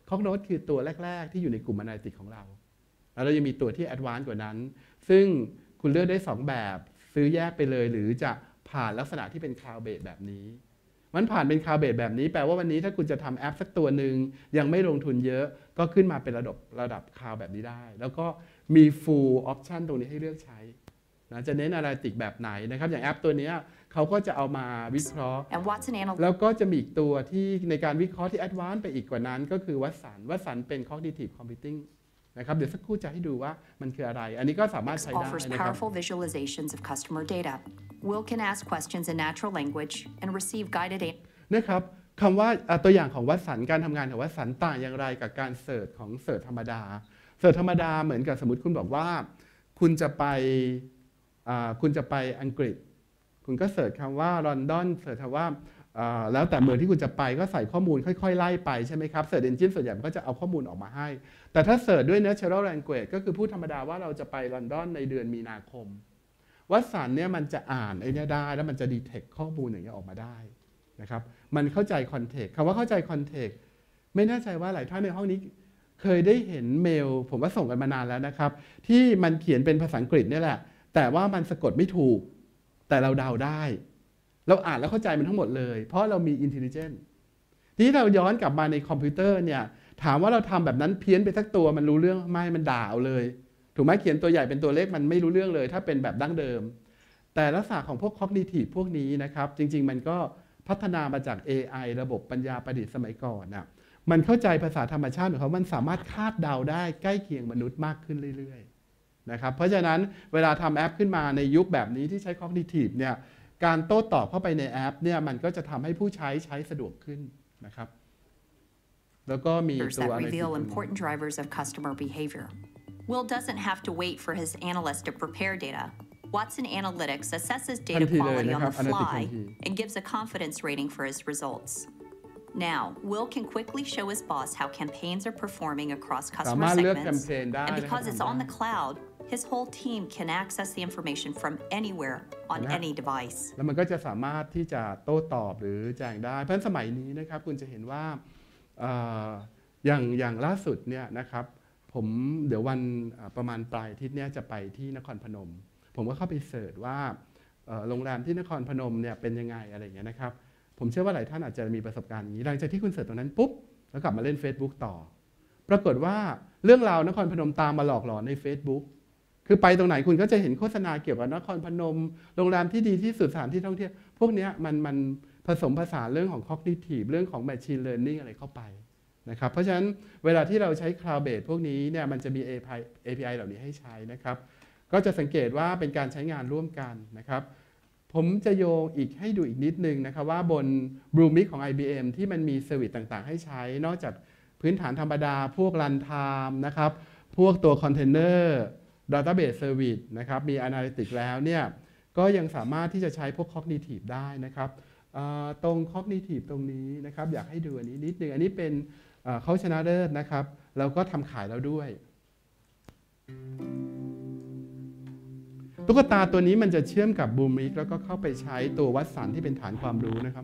Cognos คือตัวแรกๆที่อยู่ในกลุ่ม Analytics ของเราแล้วเรายังมีตัวที่ Advanced กว่านั้นซึ่งคุณเลือกได้สองแบบซื้อแยกไปเลยหรือจะผ่านลักษณะที่เป็น Cloud Based แบบนี้มันผ่านเป็น Cloud Based แบบนี้แปลว่าวันนี้ถ้าคุณจะทำแอปสักตัวหนึ่งยังไม่ลงทุนเยอะก็ขึ้นมาเป็นระดับระดับ Cloud แบบนี้ได้แล้วก็มี Full Option ตรงนี้ให้เลือกใช้นะจะเน้น Analytics แบบไหนนะครับอย่างแอปตัวนี้เขาก็จะเอามาวิเคราะห์ And Watson Analytics แล้วก็จะมีอีกตัวที่ในการวิเคราะห์ที่ Advanced ไปอีกกว่านั้นก็คือวัตสันวัตสันเป็น Cognitive Computing นะครับเดี๋ยวสักครู่จะให้ดูว่ามันคืออะไรอันนี้ก็สามารถใช้ได้ offers นะครับ powerful visualizations of customer data. Will can ask questions in natural language and receive guided answers. นะครับคำว่าตัวอย่างของวัตสันการทำงานของวัตสันต่างอย่างไรกับการเสิร์ชของเสิร์ชธรรมดาเสิร์ชธรรมดาเหมือนกับสมมติคุณบอกว่าคุณจะไปคุณจะไปอังกฤษคุณก็เสิร์ชคำว่าลอนดอนเสิร์ชคำว่าแล้วแต่เมืองที่คุณจะไปก็ใส่ข้อมูลค่อยๆไล่ไปใช่ไหมครับเสิร์ชเอนจินส่วนใหญ่มันก็จะเอาข้อมูลออกมาให้แต่ถ้าเสิร์ชด้วย natural language ก็คือพูดธรรมดาว่าเราจะไปลอนดอนในเดือนมีนาคมวัตสันเนี่ยมันจะอ่านไอ้นี่ได้แล้วมันจะ detect ข้อมูลอย่างนี้ออกมาได้นะครับมันเข้าใจ context คำว่าเข้าใจ context ไม่แน่ใจว่าหลายท่านในห้องนี้เคยได้เห็นเมลผมว่าส่งกันมานานแล้วนะครับที่มันเขียนเป็นภาษาอังกฤษนี่แหละแต่ว่ามันสะกดไม่ถูกแต่เราเดาได้เราอ่านแล้วเข้าใจมันทั้งหมดเลยเพราะเรามี intelligence ทีนี้เราย้อนกลับมาในคอมพิวเตอร์เนี่ยถามว่าเราทำแบบนั้นเพี้ยนไปสักตัวมันรู้เรื่องไม่มันด่าเอาเลยถูกไหมเขียนตัวใหญ่เป็นตัวเล็กมันไม่รู้เรื่องเลยถ้าเป็นแบบดั้งเดิมแต่ลักษณะของพวก cognitive พวกนี้นะครับจริงๆมันก็พัฒนามาจาก เอ ไอ ระบบปัญญาประดิษฐ์สมัยก่อนนะมันเข้าใจภาษาธรรมชาติของเขามันสามารถคาดเดาได้ใกล้เคียงมนุษย์มากขึ้นเรื่อยๆนะครับเพราะฉะนั้นเวลาทำแอปขึ้นมาในยุคแบบนี้ที่ใช้ cognitive เนี่ยการโต้ตอบเข้าไปในแอปเนี่ยมันก็จะทำให้ผู้ใช้ใช้สะดวกขึ้นนะครับแล้วก็มีตัว that reveal important drivers of customer behavior. Will doesn't have to wait for his analyst to prepare data. Watson Analytics assesses data quality on the fly and gives a confidence rating for his results. Now, Will can quickly show his boss how campaigns are performing across customer segments, and because it's on the cloud, his whole team can access the information from anywhere on any device. แล้วมันก็จะสามารถที่จะโต้ตอบหรือแจ้งได้เพราะฉะนั้นสมัยนี้นะครับคุณจะเห็นว่าอย่างอย่างล่าสุดเนี่ยนะครับผมเดี๋ยววันประมาณปลายอาทิตย์นี้จะไปที่นครพนมผมก็เข้าไปเสิร์ชว่าโรงแรมที่นครพนมเนี่ยเป็นยังไงอะไรอย่างเงี้ยนะครับผมเชื่อว่าหลายท่านอาจจะมีประสบการณ์อย่างนี้หลังจากที่คุณเสิร์ชตรงนั้นปุ๊บแล้วกลับมาเล่น Facebook ต่อปรากฏว่าเรื่องราวนครพนมตามมาหลอกหลอนใน Facebook คือไปตรงไหนคุณก็จะเห็นโฆษณาเกี่ยวกับนครพนมโรงแรมที่ดีที่สุดสถานที่ท่องเที่ยวพวกนี้มันมันผสมผสานเรื่องของ cognitive เรื่องของ machine learning อะไรเข้าไปนะครับเพราะฉะนั้นเวลาที่เราใช้ cloud based พวกนี้เนี่ยมันจะมี เอ พี ไอ เหล่านี้ให้ใช้นะครับก็จะสังเกตว่าเป็นการใช้งานร่วมกันนะครับผมจะโยงอีกให้ดูอีกนิดนึงนะครับว่าบน Bluemix ของ ไอ บี เอ็ม ที่มันมีเซอร์วิสต่างๆให้ใช้นอกจากพื้นฐานธรรมดาพวก Runtime นะครับพวกตัว Container Database Service นะครับมี Analytics แล้วเนี่ยก็ยังสามารถที่จะใช้พวก Cognitive ได้นะครับตรง Cognitive ตรงนี้นะครับอยากให้ดูอันนี้นิดนึงอันนี้เป็นเขาชนะเลิศนะครับแล้วก็ทำขายแล้วด้วยตุ๊กตาตัวนี้มันจะเชื่อมกับ Bluemix แล้วก็เข้าไปใช้ตัววัตสันที่เป็นฐานความรู้นะครับ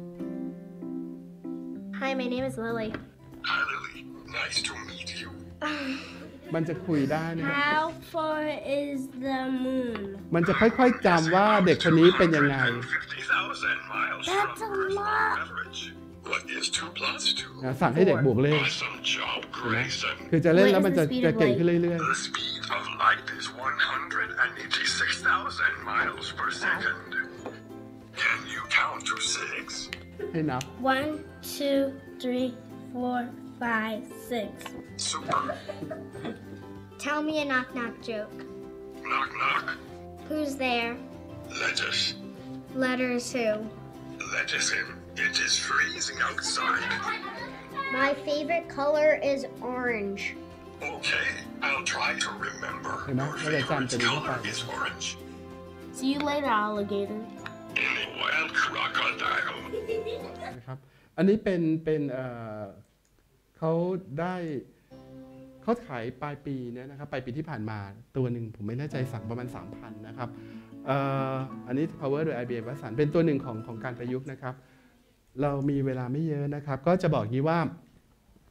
Hi, my name is Lily. Hi, Lily. Nice to meet you. มันจะคุยได้นะครับ How far is the moon? มันจะค่อยๆจำว่าเด็กคนนี้เป็นยังไง That's a lot. What is two plus two? สั่งให้เด็กบวกเลข Awesome job, Grayson. คือจะเล่นแล้วมันจะจะเก่งขึ้นเรื่อย The speed of light is one hundred eighty-six thousand miles per second. Can you count to six? ๆให้นับ One, two, three, four, five, six. Super. Tell me a knock knock joke. Knock knock. Who's there? Lettuce. Letters who? Lettuce in. It is freezing outside. My favorite color is orange. Okay, I'll try to remember. Hey, Ma, Your what did I favorite tell you? color is orange. See you later, alligator. In a wild crocodile. นะครับอันนี้เป็นเป็นเอ่อเขาได้เขาขายปลายปีเนี่ยนะครับปลายปีที่ผ่านมาตัวหนึ่งผมไม่แน่ใจสั่งประมาณ สามพัน นะครับเอ่ออันนี้ power โดย ไอ บี เอ็ม วัตสันเป็นตัวหนึ่งของของการประยุกต์นะครับเรามีเวลาไม่เยอะนะครับก็จะบอกงี้ว่า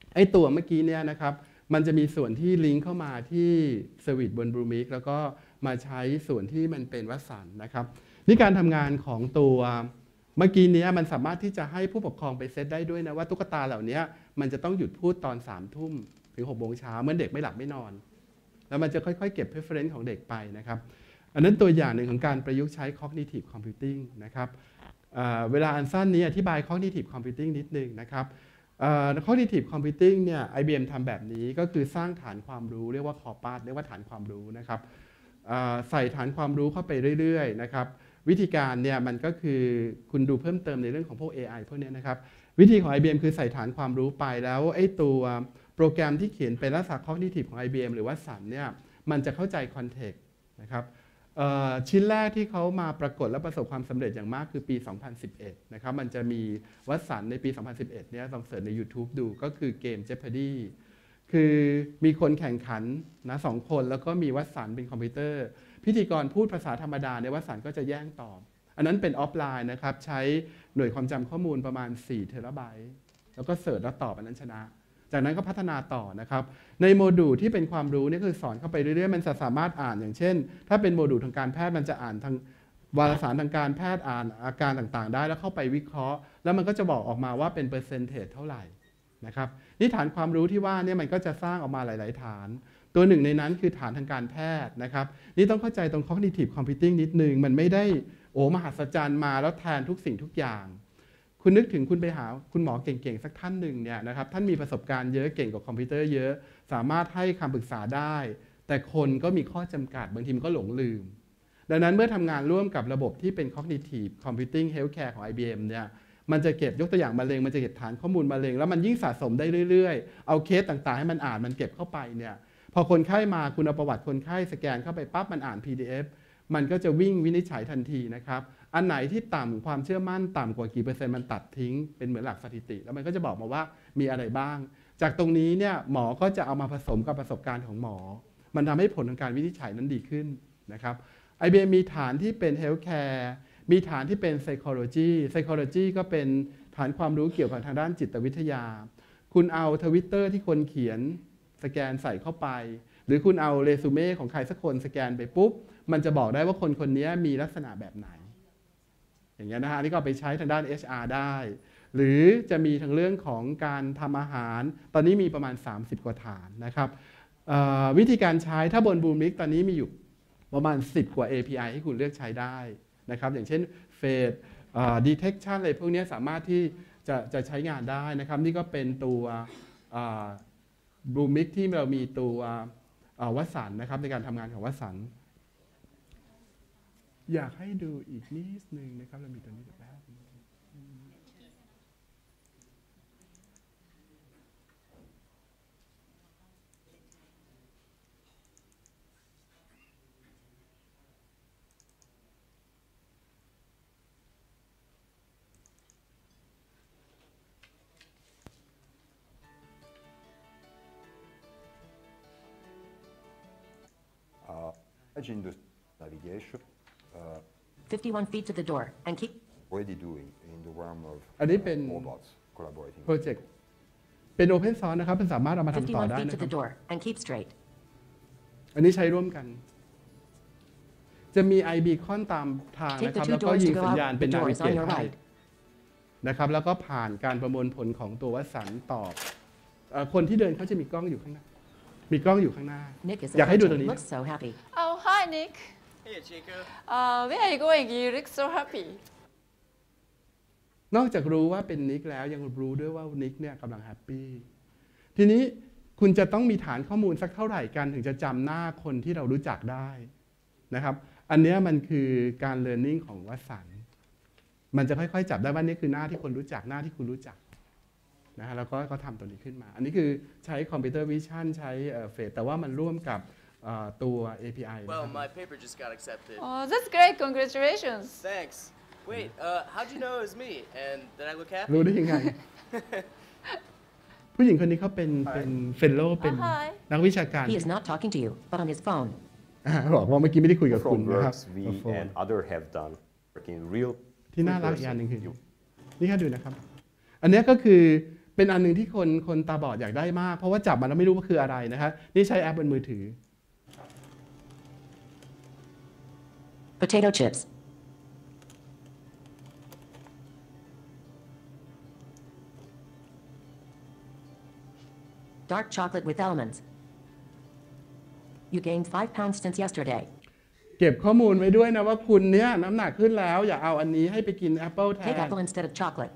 ไอ้ตัวเมื่อกี้เนี่ยนะครับมันจะมีส่วนที่ลิงก์เข้ามาที่สวิตช์บน Bluemix แล้วก็มาใช้ส่วนที่มันเป็นวัดสันนะครับนี่การทำงานของตัวเมื่อกี้นี้มันสามารถที่จะให้ผู้ปกครองไปเซตได้ด้วยนะว่าตุ๊กตาเหล่านี้มันจะต้องหยุดพูดตอนสามทุ่มถึงหกโมงเช้าเมื่อเด็กไม่หลับไม่นอนแล้วมันจะค่อยๆเก็บ preference ของเด็กไปนะครับอันนั้นตัวอย่างหนึ่งของการประยุกต์ใช้ cognitive computing นะครับเวลาอันสั้นนี้อธิบาย cognitive computing นิดนึงนะครับ cognitive computing เนี่ย ไอ บี เอ็ม ทำแบบนี้ก็คือสร้างฐานความรู้เรียกว่า corpus เรียกว่าฐานความรู้นะครับใส่ฐานความรู้เข้าไปเรื่อยๆนะครับวิธีการเนี่ยมันก็คือคุณดูเพิ่มเติมในเรื่องของพวก เอ ไอ พวกนี้นะครับวิธีของ ไอ บี เอ็ม คือใส่ฐานความรู้ไปแล้วไอ้ตัวโปรแกรมที่เขียนเป็นลักษณะ cognitive ของ ไอ บี เอ็ม หรือว่าสันเนี่ยมันจะเข้าใจ context นะครับชิ้นแรกที่เขามาปรากฏและประสบความสำเร็จอย่างมากคือปี สองพันสิบเอ็ด นะครับมันจะมีวัดสันในปี สองพันสิบเอ็ด เนี่ยลองเสิร์ชใน YouTube ดูก็คือเกม Jeopardy คือมีคนแข่งขันนะสองคนแล้วก็มีวัดสันเป็นคอมพิวเตอร์พิธีกรพูดภาษาธรรมดาในวัดสันก็จะแย่งตอบอันนั้นเป็นออฟไลน์นะครับใช้หน่วยความจำข้อมูลประมาณสี่เทราไบต์แล้วก็เสิร์ชแล้วตอบอันนั้นชนะจากนั้นก็พัฒนาต่อนะครับในโมดูลที่เป็นความรู้นี่คือสอนเข้าไปเรื่อยๆมันจะสามารถอ่านอย่างเช่นถ้าเป็นโมดูลทางการแพทย์มันจะอ่านทางวารสารทางการแพทย์อ่านอาการต่างๆได้แล้วเข้าไปวิเคราะห์แล้วมันก็จะบอกออกมาว่าเป็นเปอร์เซนเทจเท่าไหร่นะครับนี่ฐานความรู้ที่ว่านี่มันก็จะสร้างออกมาหลายๆฐานตัวหนึ่งในนั้นคือฐานทางการแพทย์นะครับนี่ต้องเข้าใจตรง cognitive computing นิดนึงมันไม่ได้โอ้มหัศจรรย์มาแล้วแทนทุกสิ่งทุกอย่างคุณนึกถึงคุณไปหาคุณหมอเก่งๆสักท่านหนึ่งเนี่ยนะครับท่านมีประสบการณ์เยอะเก่งกว่าคอมพิวเตอร์เยอะสามารถให้คำปรึกษาได้แต่คนก็มีข้อจำกัดบางทีมันก็หลงลืมดังนั้นเมื่อทำงานร่วมกับระบบที่เป็น cognitive computing healthcare ของ ไอ บี เอ็ม เนี่ยมันจะเก็บยกตัวอย่างมะเร็งมันจะเก็บฐานข้อมูลมะเร็งแล้วมันยิ่งสะสมได้เรื่อยๆเอาเคสต่างๆให้มันอ่านมันเก็บเข้าไปเนี่ยพอคนไข้มาคุณเอาประวัติคนไข้สแกนเข้าไปปั๊บมันอ่าน พี ดี เอฟ มันก็จะวิ่งวินิจฉัยทันทีนะครับอันไหนที่ต่ำความเชื่อมั่นต่ำกว่ากี่เปอร์เซ็นต์มันตัดทิ้งเป็นเหมือนหลักสถิติแล้วมันก็จะบอกมาว่ามีอะไรบ้างจากตรงนี้เนี่ยหมอก็จะเอามาผสมกับประสบการณ์ของหมอมันทำให้ผลของการวินิจฉัยนั้นดีขึ้นนะครับ ไอ บี เอ็ม มีฐานที่เป็น healthcare มีฐานที่เป็น psychology psychology ก็เป็นฐานความรู้เกี่ยวกับทางด้านจิตวิทยาคุณเอาทวิตเตอร์ที่คนเขียนสแกนใส่เข้าไปหรือคุณเอาเรซูเม่ของใครสักคนสแกนไปปุ๊บมันจะบอกได้ว่าคนคนนี้มีลักษณะแบบไหนอย่างเงี้ยนะฮะนี่ก็ไปใช้ทางด้าน เอช อาร์ ได้หรือจะมีทางเรื่องของการทำอาหารตอนนี้มีประมาณสามสิบกว่าฐานนะครับวิธีการใช้ถ้าบน Bluemix ตอนนี้มีอยู่ประมาณสิบกว่า เอ พี ไอ ให้คุณเลือกใช้ได้นะครับอย่างเช่น Face Detection อะไรพวกนี้สามารถที่จะจะใช้งานได้นะครับนี่ก็เป็นตัว Bluemix ที่เรามีตัววัดสันนะครับในการทำงานของวัดสันอยากให้ดูอีกนิดนึงนะครับเรามีตัวนี้แบบแป๊บ Imagine the navigation. Uh, fifty-one feet to the door, and keep. already doing in the realm of อันนี้เป็น robots collaborating. โปรเจกต์เป็น Open Source นะครับมันสามารถเอามาทำต่อ fifty-one ได้ feet นะ to ครั the บ door, and keep straight. อันนี้ใช้ร่วมกันจะมี ไอ บี คอน ตามทาง Take นะค the รับ two แล้วก็ doors ยิง to go สัญญาณ out. เป็น The door is on navigate your ให้ right. นะครับแล้วก็ผ่านการประมวลผลของตัววัดสันตอบคนที่เดินเขาจะมีกล้องอยู่ข้างหน้ามีกล้องอยู่ข้างหน้า Nick is อยากให้ดูตรง attention. นี้ Looks so happy. Oh, hi, Nick. Hey, Chico. Uh, where are you going? You look so happy. นอกจากรู้ว่าเป็นนิกแล้วยังรู้ด้วยว่านิกเนี่ยกำลังแฮปปี้ทีนี้คุณจะต้องมีฐานข้อมูลสักเท่าไหร่กันถึงจะจำหน้าคนที่เรารู้จักได้นะครับอันนี้มันคือการ learning ของวัดสันมันจะค่อยๆจับได้ว่านี่คือหน้าที่คนรู้จักหน้าที่คุณรู้จักนะฮะแล้วก็ก็ทำตัวนี้ขึ้นมาอันนี้คือใช้คอมพิวเตอร์วิชั่นใช้เฟซแต่ว่ามันร่วมกับตัว เอ พี ไอ Well, my paper just got accepted. Oh, that's great. Congratulations. Thanks. Wait, uh, how'd you know it was me? And did I look happy? รู้ได้ยังไง ผู้หญิงคนนี้เขาเป็นเป็นเฟลโลเป็น Oh, hi. นักวิชาการ He is not talking to you, but on his phone. บอกว่าเมื่อกี้ไม่ได้คุยกับคุณ From นะครับ works we and other have done working real ที่น่ารักอีก person. อย่างหนึ่งคือ You นี่ค่ะดูนะครับ อันนี้ก็คือเป็นอันหนึ่งที่คนคนตาบอดอยากได้มากเพราะว่าจับมันแล้วไม่รู้ว่าคืออะไรนะครับนี่ใช้แอปบนมือถือ Potato chips. Dark chocolate with almonds. You gained five pounds since yesterday. เก็บข้อมูลไว้ด้วยนะว่าคุณเนี่ยน้ำหนักขึ้นแล้วอย่าเอาอันนี้ให้ไปกินแอปเปิลแท Take น apple instead of chocolate.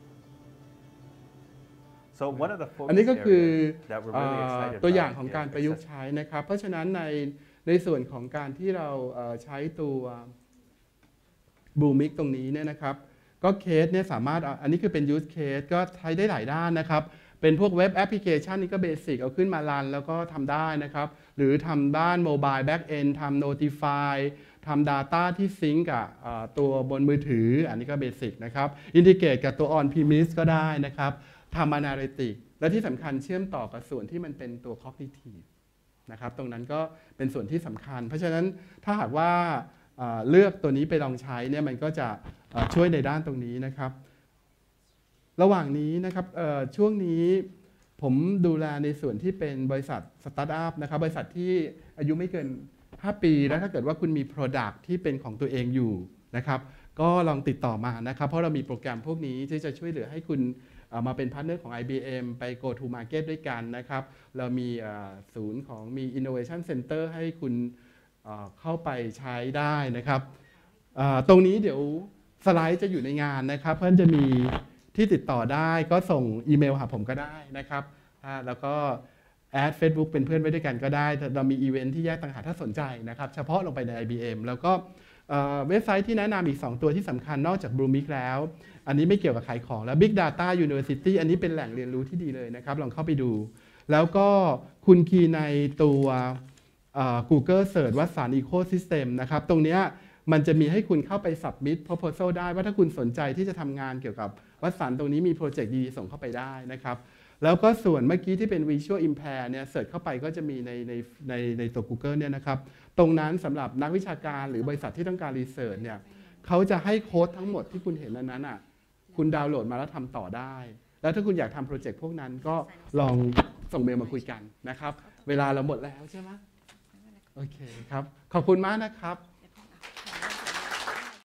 So one of the อัน focus นี้ก็คือ areas that we're เอ่ really อ excited ตัวอย่าง about ของ is การประยุกต์ accessibility. ใช้นะครับเพราะฉะนั้นในในส่วนของการที่เราเอ่อใช้ตัวบูมิกตรงนี้เนี่ยนะครับก็เคสเนี่ยสามารถเอาอันนี้คือเป็น use case ก็ใช้ได้หลายด้านนะครับเป็นพวกเว็บแอปพลิเคชันนี่ก็เบสิกเอาขึ้นมารันแล้วก็ทำได้นะครับหรือทำด้านโมบายแบ็กเอนทำ notify ทำ Data ที่ซิงก์กับเอ่อตัวบนมือถืออันนี้ก็เบสิกนะครับอินทิเกรตกับตัว on premise ก็ได้นะครับทำ analytic และที่สำคัญเชื่อมต่อกับส่วนที่มันเป็นตัว cognitive นะครับตรงนั้นก็เป็นส่วนที่สำคัญ เพราะฉะนั้นถ้าหากว่าเอ่อเลือกตัวนี้ไปลองใช้เนี่ยมันก็จะเอ่อช่วยในด้านตรงนี้นะครับระหว่างนี้นะครับเอ่อช่วงนี้ผมดูแลในส่วนที่เป็นบริษัทสตาร์ทอัพนะครับบริษัทที่อายุไม่เกินห้าปีแล้วถ้าเกิดว่าคุณมี Product ที่เป็นของตัวเองอยู่นะครับก็ลองติดต่อมานะครับเพราะเรามีโปรแกรมพวกนี้ที่จะช่วยเหลือให้คุณเอ่อมาเป็นพาร์ทเนอร์ของ ไอ บี เอ็ม ไป Go to Market ด้วยกันนะครับเรามีเอ่อศูนย์ของมี Innovation Center ให้คุณเอ่อเข้าไปใช้ได้นะครับเอ่อตรงนี้เดี๋ยวสไลด์จะอยู่ในงานนะครับเพื่อนจะมีที่ติดต่อได้ก็ส่งอีเมลหาผมก็ได้นะครับอ่าแล้วก็แอด Facebook เป็นเพื่อนไว้ด้วยกันก็ได้เรามีอีเวนท์ที่แยกต่างหากถ้าสนใจนะครับเฉพาะลงไปใน ไอ บี เอ็ม แล้วก็เอ่อเว็บไซต์ที่แนะนำอีกสองตัวที่สำคัญนอกจาก Bluemix แล้วอันนี้ไม่เกี่ยวกับขายของแล้ว Big Data University อันนี้เป็นแหล่งเรียนรู้ที่ดีเลยนะครับลองเข้าไปดูแล้วก็คุณคีย์ในตัวเอ่อ Google Search วัดสาร Ecosystem นะครับตรงเนี้ยมันจะมีให้คุณเข้าไป submit proposal ได้ว่าถ้าคุณสนใจที่จะทำงานเกี่ยวกับวัดสารตรงนี้มีโปรเจกต์ดีๆส่งเข้าไปได้นะครับแล้วก็ส่วนเมื่อกี้ที่เป็น Visual Impair เนี่ยเสิร์ชเข้าไปก็จะมีในในในในตัว Google เนี่ยนะครับตรงนั้นสำหรับนักวิชาการหรือบริษัทที่ต้องการรีเสิร์ชเนี่ยเขาจะให้โค้ดทั้งหมดที่คุณเห็นนั้นนั้นอ่ะคุณดาวน์โหลดมาแล้วทำต่อได้ แล้วถ้าคุณอยากทำโปรเจกต์พวกนั้นก็ลองส่งเมลมาคุยกันนะครับเวลาเราหมดแล้วใช่ไหมโอเคครับขอบคุณมากนะครับ